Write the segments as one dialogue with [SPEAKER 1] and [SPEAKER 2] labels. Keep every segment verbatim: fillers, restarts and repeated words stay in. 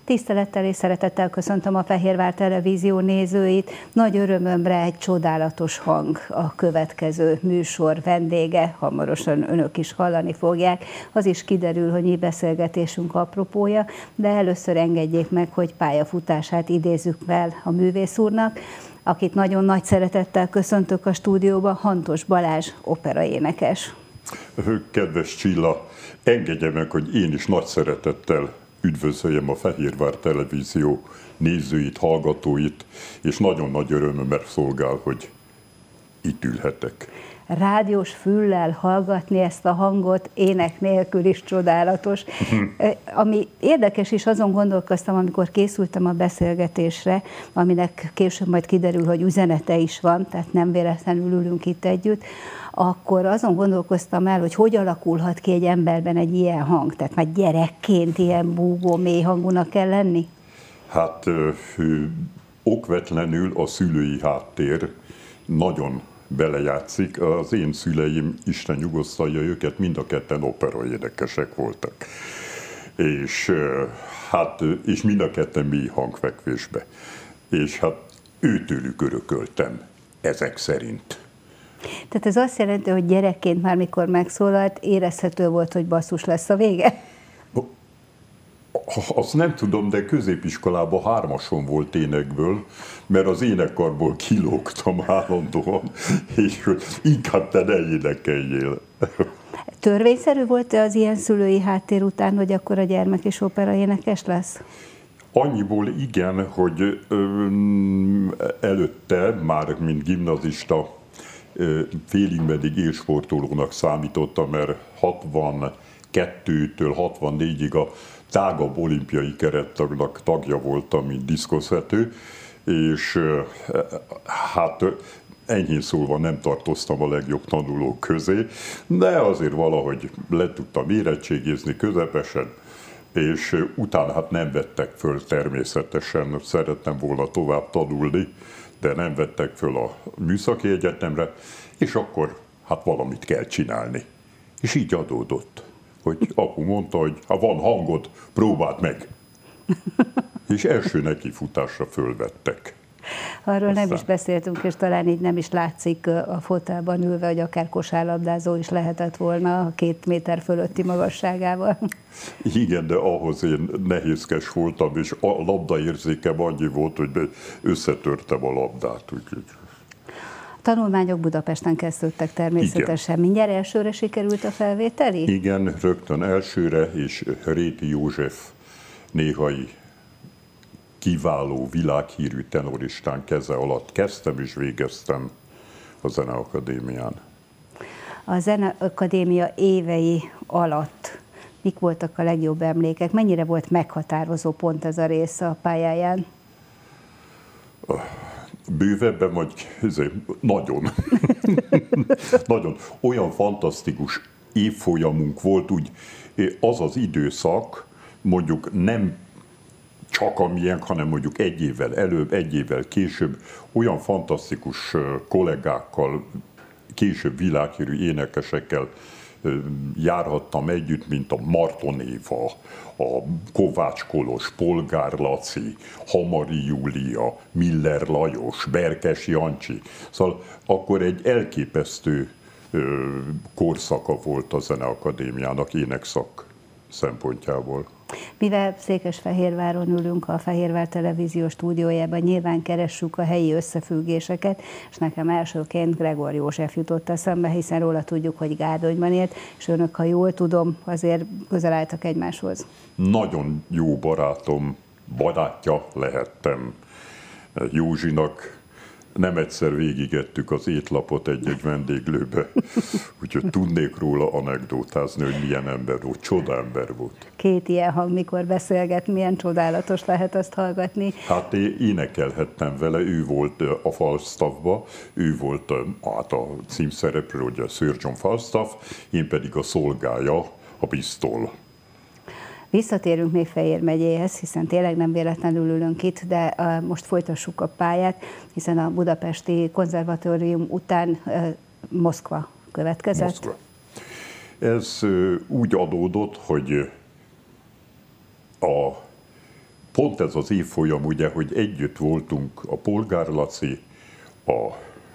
[SPEAKER 1] Tisztelettel és szeretettel köszöntöm a Fehérvár Televízió nézőit. Nagy örömömre egy csodálatos hang a következő műsor vendége, hamarosan önök is hallani fogják. Az is kiderül, hogy mi beszélgetésünk apropója, de először engedjék meg, hogy pályafutását idézzük fel a művész úrnak, akit nagyon nagy szeretettel köszöntök a stúdióba, Hantos Balázs operaénekes.
[SPEAKER 2] Kedves Csilla, engedje meg, hogy én is nagy szeretettel üdvözöljem a Fehérvár Televízió nézőit, hallgatóit, és nagyon nagy örömömre szolgál, hogy itt ülhetek.
[SPEAKER 1] Rádiós füllel hallgatni ezt a hangot, ének nélkül is csodálatos. Ami érdekes is, azon gondolkoztam, amikor készültem a beszélgetésre, aminek később majd kiderül, hogy üzenete is van, tehát nem véletlenül ülünk itt együtt, akkor azon gondolkoztam el, hogy hogy alakulhat ki egy emberben egy ilyen hang, tehát már gyerekként ilyen búgó, mély hangúnak kell lenni?
[SPEAKER 2] Hát ö, ö, okvetlenül a szülői háttér nagyon belejátszik. Az én szüleim, Isten nyugosztalja őket, mind a ketten operaénekesek voltak. És, hát, és mind a ketten mély hangfekvésbe. És hát őtőlük örököltem ezek szerint.
[SPEAKER 1] Tehát ez azt jelenti, hogy gyerekként már mikor megszólalt, érezhető volt, hogy basszus lesz a vége?
[SPEAKER 2] Azt nem tudom, de középiskolában hármason volt énekből, mert az énekarból kilógtam állandóan, és hogy inkább te ne énekeljél.
[SPEAKER 1] Törvényszerű volt az ilyen szülői háttér után, hogy akkor a gyermek is operaénekes lesz?
[SPEAKER 2] Annyiból igen, hogy ö, előtte már, mint gimnazista, félig meddig élsportolónak számítottam, mert hatvankettőtől hatvannégyig a tágabb olimpiai kerettagnak tagja voltam, mint diszkoszvető, és hát enyhén szólva nem tartoztam a legjobb tanulók közé, de azért valahogy le tudtam érettségizni közepesen, és utána hát nem vettek föl természetesen, szerettem volna tovább tanulni, de nem vettek föl a műszaki egyetemre, és akkor hát valamit kell csinálni. És így adódott, hogy apu mondta, hogy ha van hangod, próbáld meg. És első nekifutásra fölvettek.
[SPEAKER 1] Arról Aztán... nem is beszéltünk, és talán így nem is látszik a fotelban ülve, hogy akár kosárlabdázó is lehetett volna a két méter fölötti magasságával.
[SPEAKER 2] Igen, de ahhoz én nehézkes voltam, és a labdaérzékem annyi volt, hogy összetörtem a labdát. Úgyhogy...
[SPEAKER 1] Tanulmányok Budapesten kezdődtek természetesen. Igen. Mindjárt elsőre sikerült a felvételi?
[SPEAKER 2] Igen, rögtön elsőre, és Réti József néhai kiváló, világhírű tenoristán keze alatt kezdtem és végeztem a Zeneakadémián.
[SPEAKER 1] A Zeneakadémia évei alatt mik voltak a legjobb emlékek? Mennyire volt meghatározó pont ez a rész a pályáján?
[SPEAKER 2] Bővebben, vagy nagyon. Nagyon. Olyan fantasztikus évfolyamunk volt, úgy az az időszak, mondjuk nem csak amilyen, hanem mondjuk egy évvel előbb, egy évvel később olyan fantasztikus kollégákkal, később világhírű énekesekkel járhattam együtt, mint a Marton Éva, a Kovács Kolos, Polgár Laci, Hamari Júlia, Miller Lajos, Berkes Jancsi. Szóval akkor egy elképesztő korszaka volt a Zeneakadémiának énekszak szempontjából.
[SPEAKER 1] Mivel Székesfehérváron ülünk a Fehérvár Televízió stúdiójában, nyilván keressük a helyi összefüggéseket, és nekem elsőként Gregor József jutott eszembe, hiszen róla tudjuk, hogy Gárdonyban élt, és önök, ha jól tudom, azért közel álltak egymáshoz. Nagyon
[SPEAKER 2] jó barátom, barátja lehettem Józsinak. Nem egyszer végigettük az étlapot egy-egy vendéglőbe, úgyhogy tudnék róla anekdótázni, hogy milyen ember volt, csoda ember volt.
[SPEAKER 1] Két ilyen hang, mikor beszélget, milyen csodálatos lehet azt hallgatni.
[SPEAKER 2] Hát én énekelhettem vele, ő volt a Falstaffban, ő volt hát a címszereplő, ugye Sir John Falstaff, én pedig a szolgája, a Bristol.
[SPEAKER 1] Visszatérünk még Fejér megyéhez, hiszen tényleg nem véletlenül ülünk itt, de most folytassuk a pályát, hiszen a budapesti konzervatórium után Moszkva következett. Moszkva.
[SPEAKER 2] Ez úgy adódott, hogy a pont ez az évfolyam, ugye, hogy együtt voltunk a Polgár Laci, a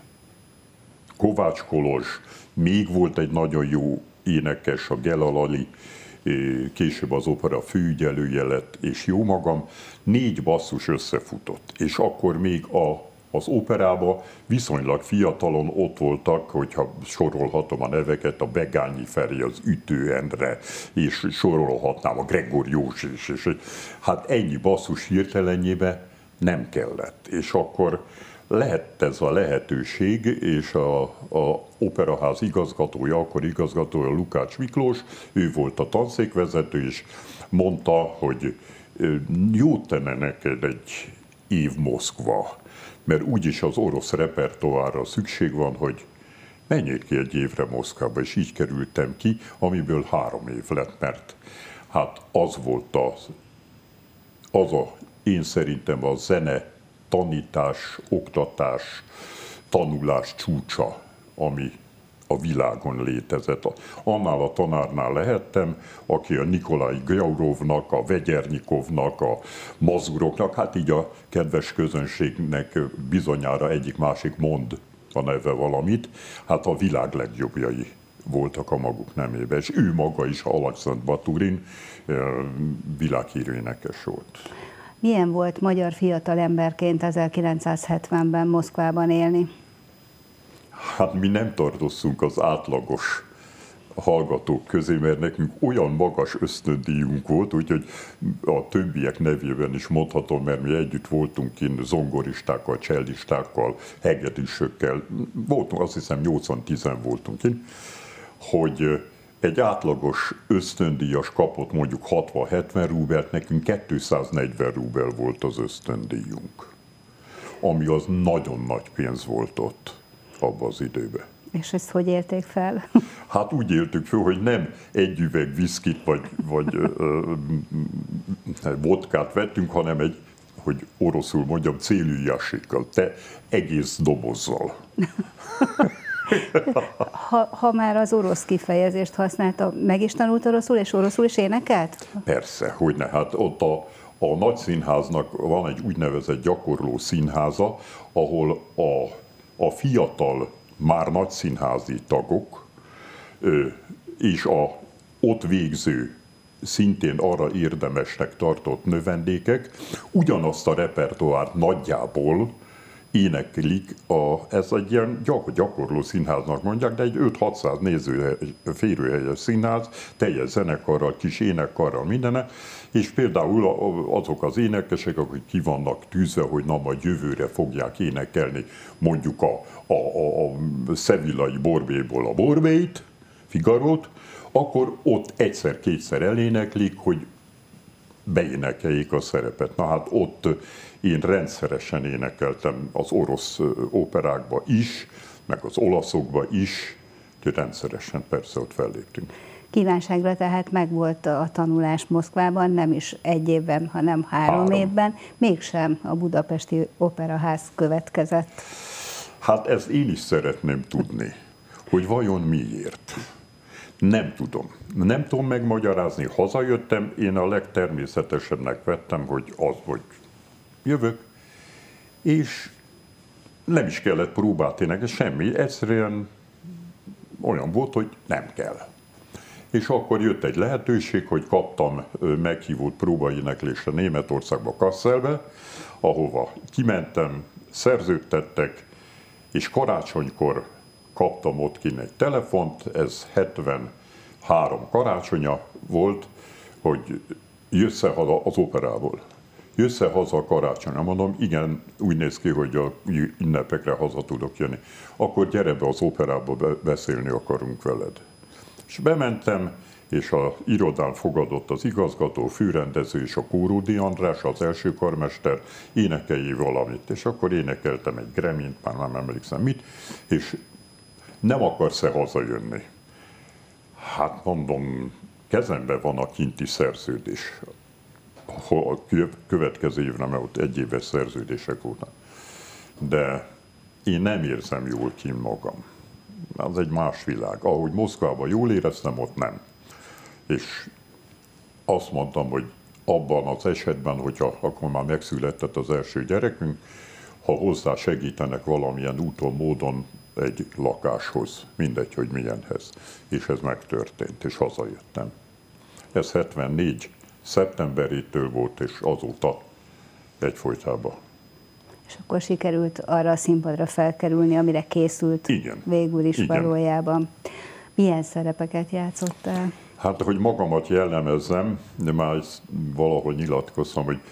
[SPEAKER 2] Kovács Kolozs, még volt egy nagyon jó énekes, a Gela Lali, később az opera főügyelője lett, és jó magam, négy basszus összefutott. És akkor még a, az operában viszonylag fiatalon ott voltak, hogyha sorolhatom a neveket, a Begányi Feri, az Ütő Endre, és sorolhatnám a Gregor Jós is, és hát ennyi basszus hirtelenjébe nem kellett. És akkor lett ez a lehetőség, és a, a Operaház igazgatója, akkor igazgatója Lukács Miklós, ő volt a tanszékvezető, és mondta, hogy jót tenne neked egy év Moszkva, mert úgyis az orosz repertoárra szükség van, hogy menjél ki egy évre Moszkvába, és így kerültem ki, amiből három év lett, mert hát az volt az, az a, én szerintem a zene, tanítás, oktatás, tanulás csúcsa, ami a világon létezett. Annál a tanárnál lehettem, aki a Nikolai Gyaurovnak, a Vegyernikovnak, a Mazuroknak, hát így a kedves közönségnek bizonyára egyik-másik mond a neve valamit, hát a világ legjobbjai voltak a maguk nemében, és ő maga is, Alexandr Baturin, világhírű énekes volt.
[SPEAKER 1] Milyen volt magyar fiatalemberként ezerkilencszázhetvenben Moszkvában élni?
[SPEAKER 2] Hát mi nem tartoztunk az átlagos hallgatók közé, mert nekünk olyan magas ösztöndíjunk volt, úgyhogy a többiek nevében is mondhatom, mert mi együtt voltunk kint zongoristákkal, csellistákkal, hegedűsökkel, voltunk, azt hiszem nyolcvan-tízen voltunk kint, hogy egy átlagos ösztöndíjas kapott mondjuk hatvan-hetven rubelt, nekünk kétszáznegyven rubel volt az ösztöndíjunk, ami az nagyon nagy pénz volt ott abban az időben.
[SPEAKER 1] És ezt hogy élték fel?
[SPEAKER 2] Hát úgy éltük fel, hogy nem egy üveg viszkit vagy, vagy ö, ö, vodkát vettünk, hanem egy, hogy oroszul mondjam, célüjásikkal, te egész dobozzal.
[SPEAKER 1] Ha, ha már az orosz kifejezést használta, meg is tanult oroszul, és oroszul is énekelt?
[SPEAKER 2] Persze, hogyne. Hát ott a, a nagy színháznak van egy úgynevezett gyakorló színháza, ahol a, a fiatal, már nagy színházi tagok és a ott végző, szintén arra érdemesnek tartott növendékek ugyanazt a repertoárt nagyjából éneklik, a, ez egy ilyen gyakorló színháznak mondják, de egy öt-hatszáz néző férőhelyes színház, teljes zenekarral, kis énekkarral, mindene, és például azok az énekesek, akik ki vannak tűzve, hogy na majd jövőre fogják énekelni mondjuk a, a, a, a szevillai Borbélyból a Borbélyt, Figarót, akkor ott egyszer-kétszer eléneklik, hogy beénekeljék a szerepet. Na hát ott én rendszeresen énekeltem az orosz operákba is, meg az olaszokba is, úgyhogy rendszeresen persze ott felléptünk.
[SPEAKER 1] Kívánságra tehát megvolt a tanulás Moszkvában, nem is egy évben, hanem három, három. évben, mégsem a Budapesti Operaház következett.
[SPEAKER 2] Hát ezt én is szeretném tudni, hogy vajon miért. Nem tudom. Nem tudom megmagyarázni. Hazajöttem, én a legtermészetesebbnek vettem, hogy az, hogy jövök, és nem is kellett próbát énekelni, semmi, egyszerűen olyan volt, hogy nem kell. És akkor jött egy lehetőség, hogy kaptam meghívót próbaéneklésre Németországba, Kasszelbe, ahova kimentem, szerződtettek, és karácsonykor kaptam ott kint egy telefont, ez hetvenhárom karácsonya volt, hogy jössz-e haza az operából. Jössz-e haza a karácsonyra? Mondom, igen, úgy néz ki, hogy a ünnepekre haza tudok jönni. Akkor gyere be az operába, beszélni akarunk veled. És bementem, és az irodán fogadott az igazgató, főrendező és a Kóródi András, az első karmester, énekelj valamit. És akkor énekeltem egy Gremint, már nem emlékszem mit, és nem akarsz-e hazajönni? Hát mondom, kezemben van a kinti szerződés. A következő évre, mert ott egy éves szerződések voltak. De én nem érzem jól kint magam. Az egy más világ. Ahogy Moszkvában jól éreztem, ott nem. És azt mondtam, hogy abban az esetben, hogyha akkor már megszületett az első gyerekünk, ha hozzá segítenek valamilyen úton, módon egy lakáshoz, mindegy, hogy milyenhez. És ez megtörtént, és hazajöttem. Ez hetvennégy szeptemberétől volt, és azóta egyfolytában.
[SPEAKER 1] És akkor sikerült arra a színpadra felkerülni, amire készült
[SPEAKER 2] Igen.
[SPEAKER 1] végül is
[SPEAKER 2] Igen.
[SPEAKER 1] valójában. Milyen szerepeket játszottál?
[SPEAKER 2] Hát, hogy magamat jellemezzem, de már ezt valahol nyilatkoztam, hogy,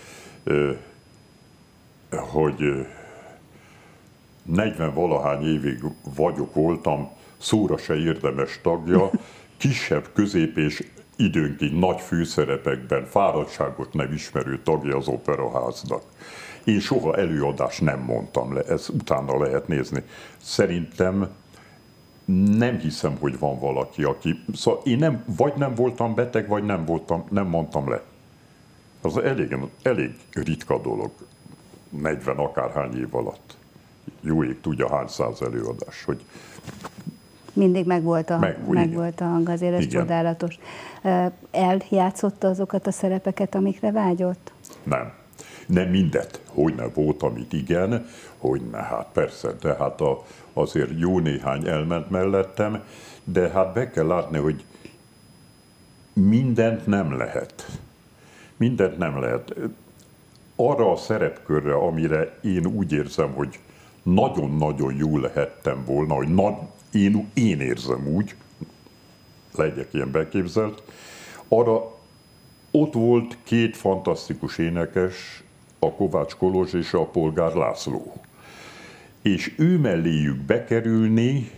[SPEAKER 2] hogy negyven-valahány évig vagyok, voltam szóra se érdemes tagja, kisebb, közép és időnként nagy főszerepekben fáradtságot nem ismerő tagja az Operaháznak. Én soha előadást nem mondtam le, ezt utána lehet nézni. Szerintem nem hiszem, hogy van valaki, aki... Szóval én nem, vagy nem voltam beteg, vagy nem, voltam, nem mondtam le. Az elég, elég ritka dolog, negyven akárhány év alatt. Jó ég tudja hány száz előadás, hogy...
[SPEAKER 1] Mindig megvolt a,
[SPEAKER 2] meg,
[SPEAKER 1] meg volt a hang, azért ez
[SPEAKER 2] igen.
[SPEAKER 1] Csodálatos. Eljátszotta azokat a szerepeket, amikre vágyott?
[SPEAKER 2] Nem. Nem mindet. Hogyne volt, amit igen, hogyne, hát persze, de hát a, azért jó néhány elment mellettem, de hát be kell látni, hogy mindent nem lehet. Mindent nem lehet. Arra a szerepkörre, amire én úgy érzem, hogy nagyon-nagyon jó lehettem volna, hogy na, én, én érzem úgy, legyek ilyen beképzelt, arra ott volt két fantasztikus énekes, a Kovács Kolozs és a Polgár László. És ő melléjük bekerülni,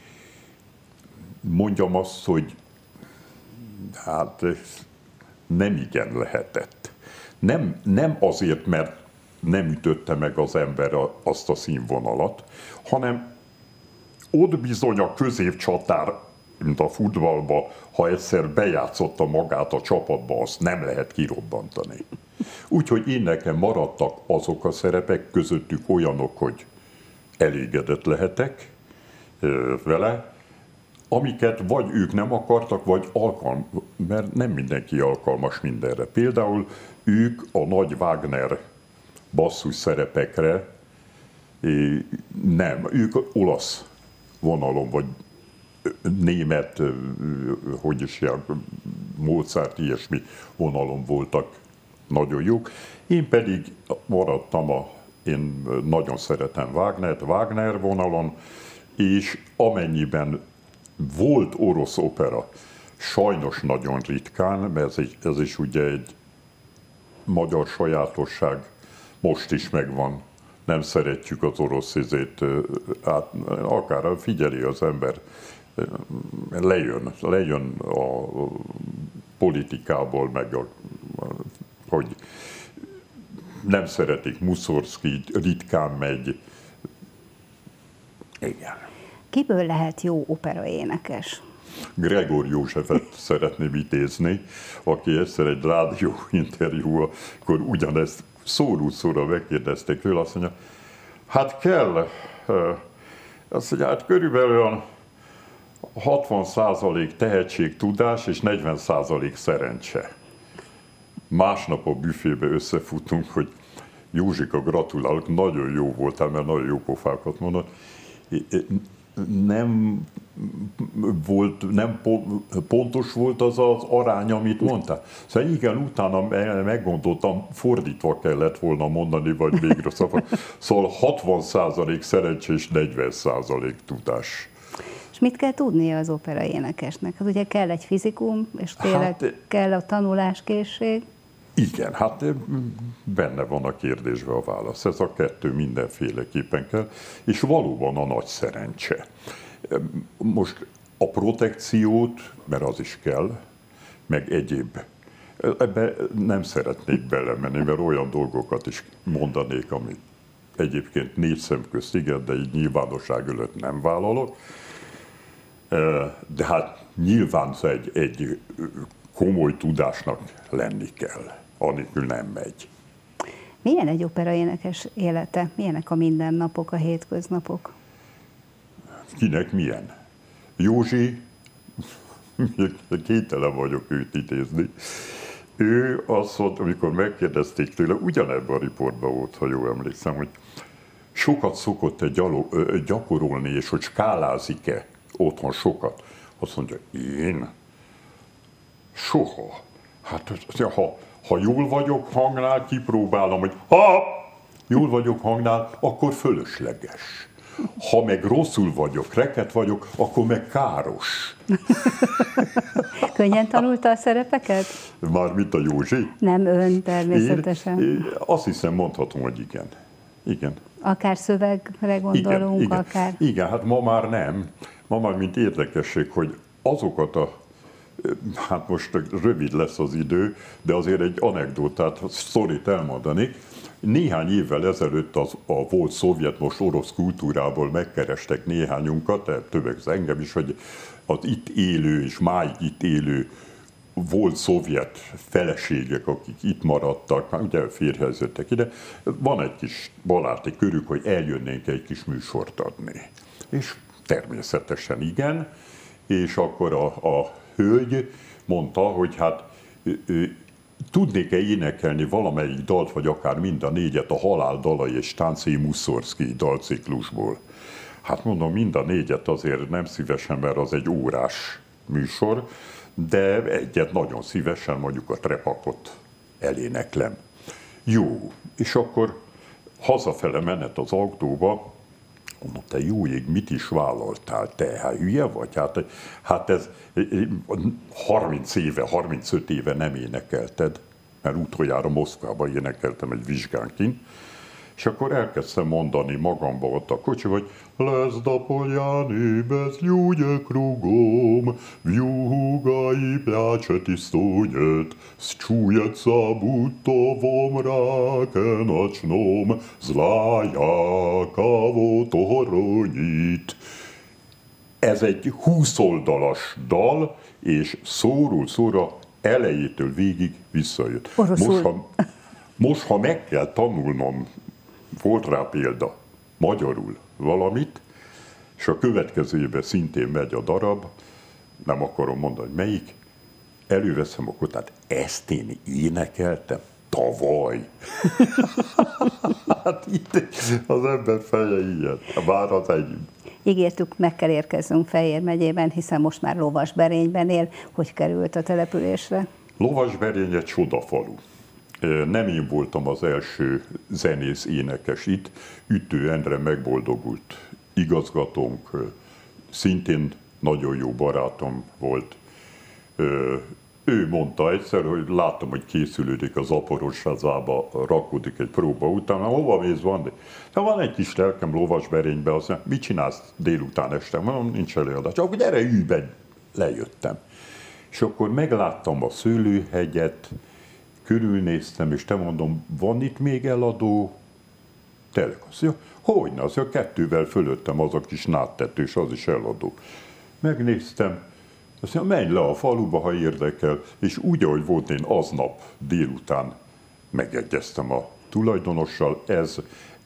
[SPEAKER 2] mondjam azt, hogy hát nem igen lehetett. Nem, nem azért, mert nem ütötte meg az ember azt a színvonalat, hanem ott bizony a középcsatár, mint a futballba, ha egyszer bejátszotta magát a csapatba, azt nem lehet kirobbantani. Úgyhogy én nekem maradtak azok a szerepek, közöttük olyanok, hogy elégedett lehetek vele, amiket vagy ők nem akartak, vagy alkalmas, mert nem mindenki alkalmas mindenre. Például ők a nagy Wagner basszus szerepekre nem, ők olasz vonalon, vagy német, hogy is jár, Mozart, ilyesmi vonalon voltak nagyon jók. Én pedig maradtam, a, én nagyon szeretem Wagnert, Wagner vonalon, és amennyiben volt orosz opera, sajnos nagyon ritkán, mert ez, egy, ez is ugye egy magyar sajátosság, most is megvan, nem szeretjük az orosz izét, hát akár figyeli az ember, lejön, lejön a politikából, meg a, hogy nem szeretik, Muszorszki ritkán megy. Igen.
[SPEAKER 1] Kiből lehet jó operaénekes?
[SPEAKER 2] Gregor Józsefet szeretném idézni, aki egyszer egy rádió interjú, akkor ugyanezt szóró-szóra megkérdezték tőle, azt mondja, hát kell, azt mondja, hát körülbelül hatvan százalék tehetség, tudás és negyven százalék szerencse. Másnap a büfébe összefutunk, hogy Józsika, gratulálok, nagyon jó voltál, mert nagyon jó pofákat mondott. Nem volt, nem pontos volt az az arány, amit mondtál. Szóval igen, utána meggondoltam, fordítva kellett volna mondani, vagy végre szóval, szóval hatvan százalék szerencsé és negyven százalék tudás.
[SPEAKER 1] És mit kell tudnia az operaénekesnek? Hát ugye kell egy fizikum, és tényleg hát, kell a tanuláskészség.
[SPEAKER 2] Igen, hát benne van a kérdésben a válasz. Ez a kettő mindenféleképpen kell, és valóban a nagy szerencse. Most a protekciót, mert az is kell, meg egyéb. Ebbe nem szeretnék belemenni, mert olyan dolgokat is mondanék, amit egyébként négy szem közt igen, de így nyilvánosság előtt nem vállalok. De hát nyilván egy, egy komoly tudásnak lenni kell, anélkül nem megy.
[SPEAKER 1] Milyen egy operaénekes élete? Milyenek a mindennapok, a hétköznapok?
[SPEAKER 2] Kinek milyen? Józsi, kételen vagyok őt idézni, ő azt mondta, amikor megkérdezték tőle, ugyanebben a riportban volt, ha jól emlékszem, hogy sokat szokott-e gyakorolni, és hogy skálázik-e otthon sokat. Azt mondja, én? Soha. Hát ha, ha jól vagyok hangnál, kipróbálom, hogy ha jól vagyok hangnál, akkor fölösleges. Ha meg rosszul vagyok, reket vagyok, akkor meg káros.
[SPEAKER 1] Könnyen tanulta a szerepeket?
[SPEAKER 2] Mármint a Józsi?
[SPEAKER 1] Nem, ön természetesen.
[SPEAKER 2] Én, én azt hiszem, mondhatom, hogy igen. Igen.
[SPEAKER 1] Akár szövegre gondolunk,
[SPEAKER 2] igen,
[SPEAKER 1] akár...
[SPEAKER 2] Igen. igen, hát ma már nem. Ma már mint érdekesség, hogy azokat a hát most rövid lesz az idő, de azért egy anekdotát, sztorit elmondani. Néhány évvel ezelőtt az, a volt szovjet, most orosz kultúrából megkerestek néhányunkat, többek az engem is, hogy az itt élő és máig itt élő volt szovjet feleségek, akik itt maradtak, ugye férjeződtek ide, van egy kis baráti körük, hogy eljönnénk egy kis műsort adni. És természetesen igen, és akkor a, a hölgy mondta, hogy hát tudnék-e énekelni valamelyik dalt, vagy akár mind a négyet a Halál dalai és Táncé Muszorszkij dalciklusból. Hát mondom, mind a négyet azért nem szívesen, mert az egy órás műsor, de egyet nagyon szívesen, mondjuk a Trepakot eléneklem. Jó, és akkor hazafele menet az autóba, mondom, te jó ég, mit is vállaltál, te, hát hülye vagy? Hát, hát ez harminc éve, harmincöt éve nem énekelted, mert utoljára Moszkvában énekeltem egy vizsgánkin, és akkor elkezdtem mondani magamba ott a kocsi, hogy lesz da poljani bez ľudia krugom, vjuga i plačeti stonjet, čujeca budto vo mrake nočnom, zlájakavo toronit. Ez egy húsz oldalas dal, és szóról szóra elejétől végig visszajött. Most ha, most, ha meg kell tanulnom, volt rá példa, magyarul valamit, és a következő évben szintén megy a darab, nem akarom mondani, hogy melyik, előveszem a kotát, ezt én énekeltem tavaly. Hát itt az ember feje ilyen, bár az egy.
[SPEAKER 1] Ígértük, meg kell érkeznünk Fejér megyében, hiszen most már Lovasberényben él. Hogy került a településre?
[SPEAKER 2] Lovasberény egy csodafalu. Nem én voltam az első zenész énekes itt, Ütő Endre megboldogult igazgatónk, szintén nagyon jó barátom volt. Ő mondta egyszer, hogy láttam, hogy készülődik az Zaporozsázába, rakódik egy próba után, hova mész, van? De van egy kis lelkem Lovasberénybe, azt mondja, mit csinálsz délután este? Mondom, nincs előadás. Akkor gyere, ülj be, lejöttem. És akkor megláttam a szőlőhegyet, körülnéztem, és te mondom, van itt még eladó telek? Azt mondja, hogyne, azt mondja, kettővel fölöttem az a kis nádtetős, az is eladó. Megnéztem, azt mondja, menj le a faluba, ha érdekel, és úgy, ahogy volt, én aznap délután megegyeztem a tulajdonossal, ez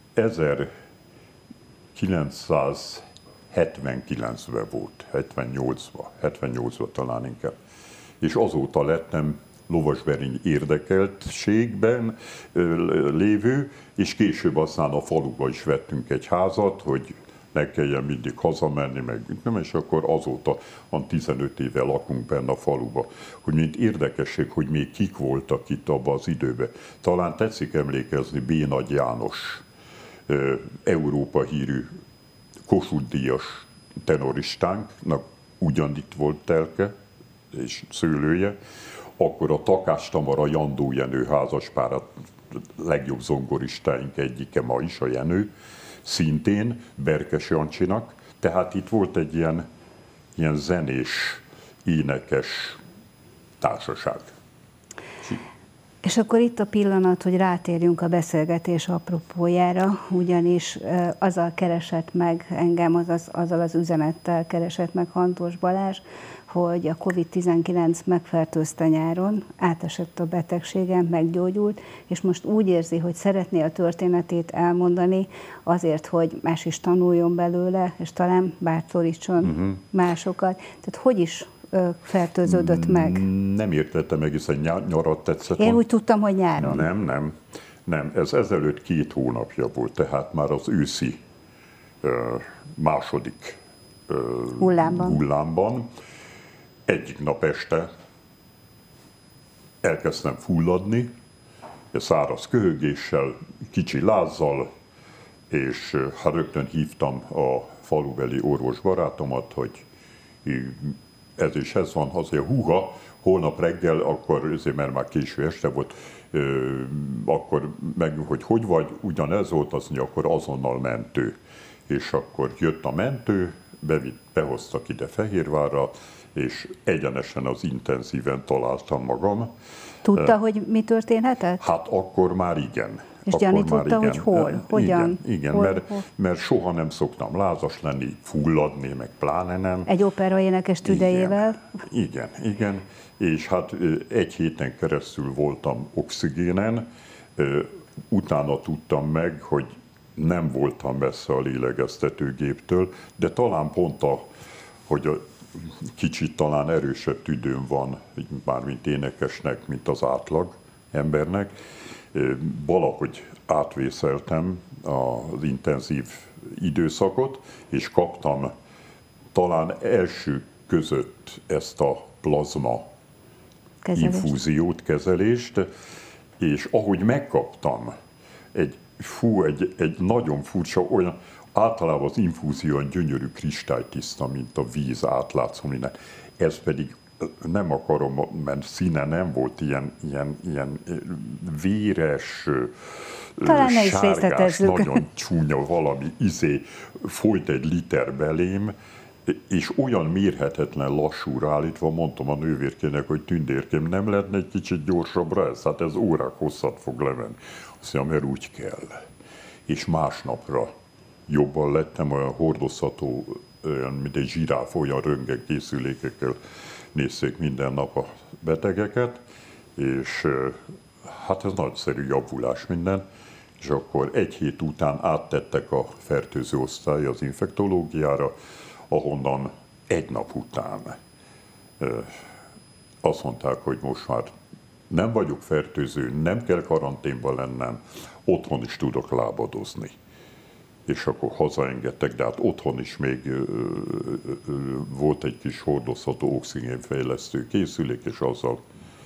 [SPEAKER 2] ezerkilencszázhetvenkilencben volt, hetvennyolcban, hetvennyolcban talán inkább. És azóta lettem Lovasberény érdekeltségben lévő, és később aztán a faluba is vettünk egy házat, hogy ne kelljen mindig hazamenni, meg nem, és akkor azóta van tizenöt éve lakunk benne a faluba. Hogy mint érdekesség, hogy még kik voltak itt abban az időben. Talán tetszik emlékezni B. Nagy János, Európa hírű Kossuth-díjas tenoristánknak ugyanitt volt telke és szőlője, akkor a Takás Tamara Jandó Jenő házaspár, a legjobb zongoristáink egyike ma is, a Jenő, szintén Berkes Jancsinak, tehát itt volt egy ilyen, ilyen zenés, énekes társaság.
[SPEAKER 1] És akkor itt a pillanat, hogy rátérjünk a beszélgetés apropójára, ugyanis azzal keresett meg engem, azaz, azzal az üzenettel keresett meg Hantos Balázs, hogy a kovid tizenkilenc megfertőzte nyáron, átesett a betegségen, meggyógyult, és most úgy érzi, hogy szeretné a történetét elmondani azért, hogy más is tanuljon belőle, és talán bátorítson uh-huh. másokat. Tehát hogy is fertőződött meg?
[SPEAKER 2] Nem értettem egészen, nyarat tetszett.
[SPEAKER 1] Én úgy tudtam, hogy nyáron.
[SPEAKER 2] Nem, nem. Nem, ez ezelőtt két hónapja volt, tehát már az őszi második
[SPEAKER 1] hullámban.
[SPEAKER 2] hullámban. Egyik nap este elkezdtem fulladni, száraz köhögéssel, kicsi lázzal, és hát rögtön hívtam a falubeli orvosbarátomat, hogy ez és ez van, azért húha, holnap reggel, akkor azért, mert már késő este volt, akkor meg, hogy hogy vagy, ugyanez volt, az mondja, akkor azonnal mentő. És akkor jött a mentő, bevitt, behoztak ide Fehérvárra, és egyenesen az intenzíven találtam magam.
[SPEAKER 1] Tudta, uh, hogy mi történhetett?
[SPEAKER 2] Hát akkor már igen.
[SPEAKER 1] És gyanította, hogy hol? Hogyan?
[SPEAKER 2] Igen, igen
[SPEAKER 1] hol,
[SPEAKER 2] mert,
[SPEAKER 1] hol?
[SPEAKER 2] mert soha nem szoktam lázas lenni, fulladni, meg pláne nem.
[SPEAKER 1] Egy operaénekes tüdejével?
[SPEAKER 2] Igen, igen, igen. És hát egy héten keresztül voltam oxigénen, utána tudtam meg, hogy nem voltam messze a lélegeztetőgéptől, de talán pont a, hogy a kicsit talán erősebb tüdőm van, mármint énekesnek, mint az átlag embernek. Valahogy átvészeltem az intenzív időszakot, és kaptam talán első között ezt a plazma kezelést. infúziót, kezelést, és ahogy megkaptam, egy, fú, egy, egy nagyon furcsa, olyan, általában az infúzión gyönyörű kristálytiszta, mint a víz, átlátszó minden. Ez pedig nem akarom, mert színe nem volt ilyen, ilyen, ilyen véres,
[SPEAKER 1] talán ne is
[SPEAKER 2] sárgás, nagyon csúnya valami, izé, folyt egy liter belém, és olyan mérhetetlen lassúra állítva mondtam a nővérkének, hogy tündérkém, nem lehetne egy kicsit gyorsabbra ez? Hát ez órák hosszat fog lemenni. Azt mondja, mert úgy kell. És másnapra jobban lettem, olyan hordozható, olyan, mint egy zsiráf, olyan röntgenkészülékekkel nézték minden nap a betegeket, és hát ez nagyszerű javulás minden, és akkor egy hét után áttettek a fertőző osztály az infektológiára, ahonnan egy nap után azt mondták, hogy most már nem vagyok fertőző, nem kell karanténban lennem, otthon is tudok lábadozni. És akkor hazaengedtek, de hát otthon is még ö, ö, ö, volt egy kis hordozható oxigénfejlesztő készülék, és azzal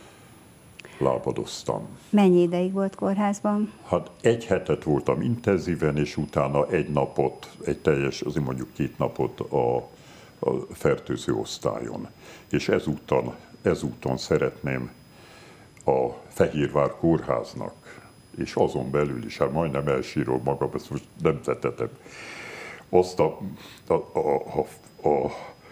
[SPEAKER 2] lábadoztam.
[SPEAKER 1] Mennyi ideig volt kórházban?
[SPEAKER 2] Hát egy hetet voltam intenzíven, és utána egy napot, egy teljes, azért mondjuk két napot a, a fertőző osztályon. És ezúton, ezúton szeretném a Fehérvár kórháznak, és azon belül is, hát majdnem elsírom magam, ezt most nem tetetem, azt a, a, a, a, a,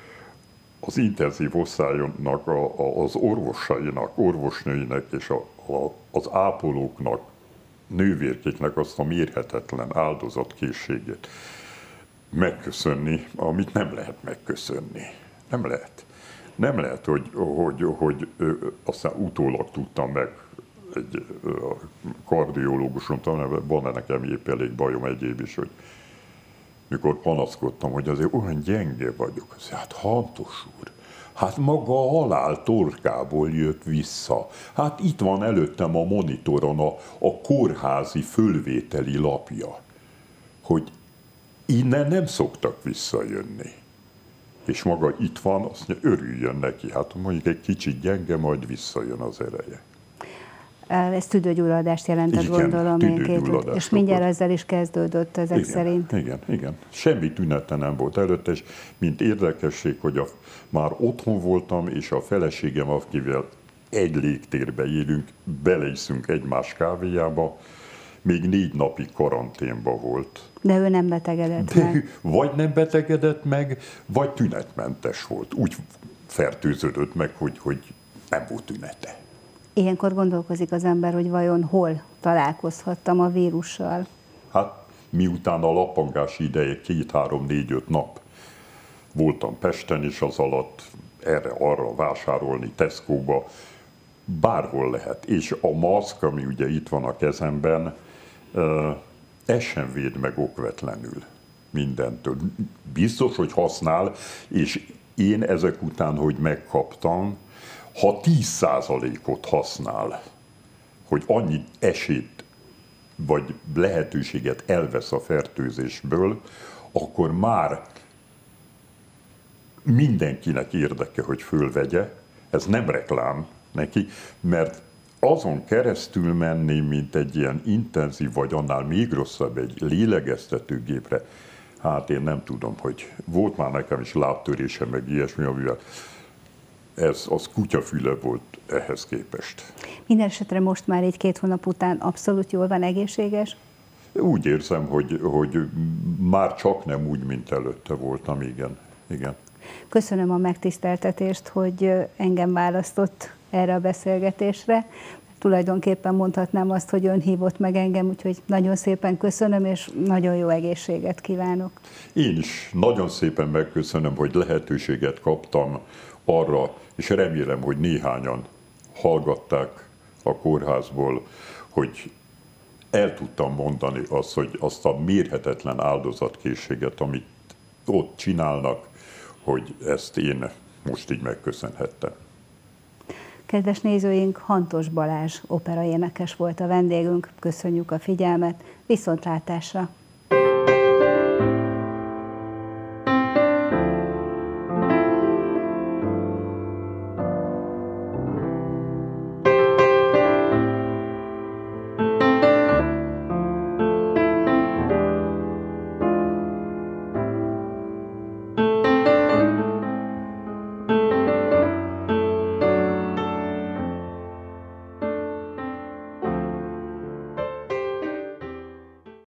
[SPEAKER 2] az intenzív osztályonnak, a, a, az orvosainak, orvosnőinek és a, a, az ápolóknak, nővérkéknek azt a mérhetetlen áldozatkészségét megköszönni, amit nem lehet megköszönni. Nem lehet. Nem lehet, hogy, hogy, hogy aztán utólag tudtam meg, egy kardiológusom, van nekem épp elég bajom egyéb is, hogy mikor panaszkodtam, hogy azért olyan gyenge vagyok. Hát Hantos úr, hát maga a halál torkából jött vissza. Hát itt van előttem a monitoron a, a kórházi fölvételi lapja, hogy innen nem szoktak visszajönni. És maga itt van, azt mondja, örüljön neki. Hát mondjuk egy kicsit gyenge, majd visszajön az ereje.
[SPEAKER 1] Ez tüdőgyulladást jelentett, igen, gondolom.
[SPEAKER 2] Tüdőgyulladást.
[SPEAKER 1] És mindjárt ezzel is kezdődött ezek
[SPEAKER 2] igen,
[SPEAKER 1] szerint.
[SPEAKER 2] Igen, igen. Semmi tünete nem volt előtte, és mint érdekesség, hogy a, már otthon voltam, és a feleségem, akivel egy légtérbe élünk, beleiszünk egymás kávéjába, még négy napig karanténban volt.
[SPEAKER 1] De ő nem betegedett
[SPEAKER 2] De
[SPEAKER 1] meg.
[SPEAKER 2] Vagy nem betegedett meg, vagy tünetmentes volt. Úgy fertőződött meg, hogy, hogy nem volt tünete.
[SPEAKER 1] Ilyenkor gondolkozik az ember, hogy vajon hol találkozhattam a vírussal?
[SPEAKER 2] Hát miután a lappangási ideje két-három-négy-öt nap voltam Pesten, és az alatt erre-arra vásárolni Tesco-ba, bárhol lehet. És a maszk, ami ugye itt van a kezemben, ez sem véd meg okvetlenül mindentől. Biztos, hogy használ, és én ezek után, hogy megkaptam, ha tíz százalékot használ, hogy annyi esélyt vagy lehetőséget elvesz a fertőzésből, akkor már mindenkinek érdeke, hogy fölvegye. Ez nem reklám neki, mert azon keresztül menni, mint egy ilyen intenzív, vagy annál még rosszabb, egy lélegeztetőgépre, hát én nem tudom, hogy volt már nekem is lábtörésem, meg ilyesmi, amivel ez az kutyafüle volt ehhez képest.
[SPEAKER 1] Minden esetre most már így két hónap után abszolút jól van, egészséges?
[SPEAKER 2] Úgy érzem, hogy, hogy már csak nem úgy, mint előtte voltam, igen. igen.
[SPEAKER 1] Köszönöm a megtiszteltetést, hogy engem választott erre a beszélgetésre. Tulajdonképpen mondhatnám azt, hogy ön hívott meg engem, úgyhogy nagyon szépen köszönöm, és nagyon jó egészséget kívánok.
[SPEAKER 2] Én is nagyon szépen megköszönöm, hogy lehetőséget kaptam arra, és remélem, hogy néhányan hallgatták a kórházból, hogy el tudtam mondani azt, hogy azt a mérhetetlen áldozatkészséget, amit ott csinálnak, hogy ezt én most így megköszönhettem.
[SPEAKER 1] Kedves nézőink, Hantos Balázs operaénekes volt a vendégünk. Köszönjük a figyelmet, viszontlátásra!